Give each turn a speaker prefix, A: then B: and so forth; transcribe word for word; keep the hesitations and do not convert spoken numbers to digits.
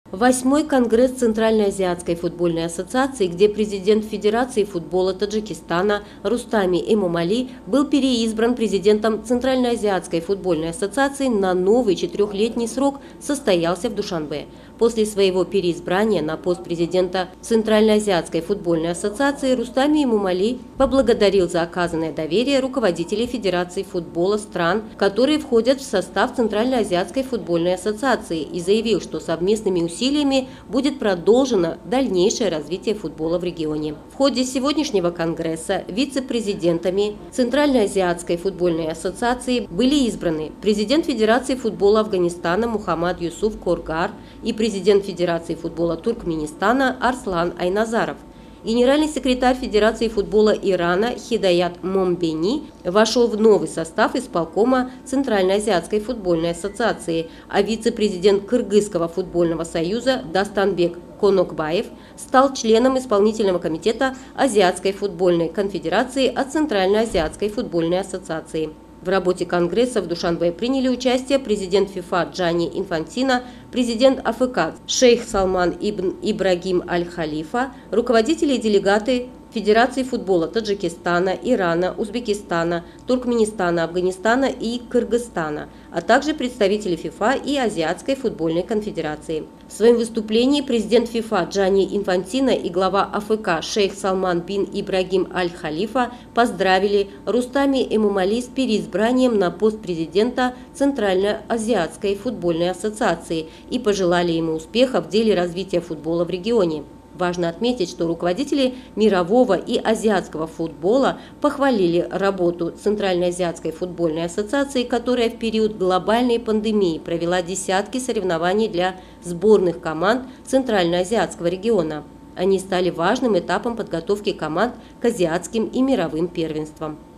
A: Восьмой конгресс Центральноазиатской футбольной ассоциации, где президент Федерации футбола Таджикистана Рустами Эмомали был переизбран президентом Центральноазиатской футбольной ассоциации на новый четырехлетний срок, состоялся в Душанбе. После своего переизбрания на пост президента Центральноазиатской футбольной ассоциации Рустами Эмомали поблагодарил за оказанное доверие руководителей Федерации футбола стран, которые входят в состав Центральноазиатской футбольной ассоциации, и заявил, что совместными усилиями будет продолжено дальнейшее развитие футбола в регионе. В ходе сегодняшнего конгресса вице-президентами Центральноазиатской футбольной ассоциации были избраны президент Федерации футбола Афганистана Мухаммад Юсуф Коргар и президент Федерации футбола Туркменистана Арслан Айназаров. Генеральный секретарь Федерации футбола Ирана Хидаят Момбени вошел в новый состав исполкома Центральноазиатской футбольной ассоциации, а вице-президент Кыргызского футбольного союза Дастанбек Конокбаев стал членом исполнительного комитета Азиатской футбольной конфедерации от Центральноазиатской футбольной ассоциации. В работе Конгресса в Душанбе приняли участие президент ФИФА Джанни Инфантино, президент АФК шейх Салман ибн Ибрагим Аль-Халифа, руководители и делегаты Федерации футбола Таджикистана, Ирана, Узбекистана, Туркменистана, Афганистана и Кыргызстана, а также представители ФИФА и Азиатской футбольной конфедерации. В своем выступлении президент ФИФА Джанни Инфантино и глава АФК шейх Салман бин Ибрагим Аль-Халифа поздравили Рустами Эмомали с переизбранием на пост президента Центральноазиатской футбольной ассоциации и пожелали ему успеха в деле развития футбола в регионе. Важно отметить, что руководители мирового и азиатского футбола похвалили работу Центральноазиатской футбольной ассоциации, которая в период глобальной пандемии провела десятки соревнований для сборных команд Центральноазиатского региона. Они стали важным этапом подготовки команд к азиатским и мировым первенствам.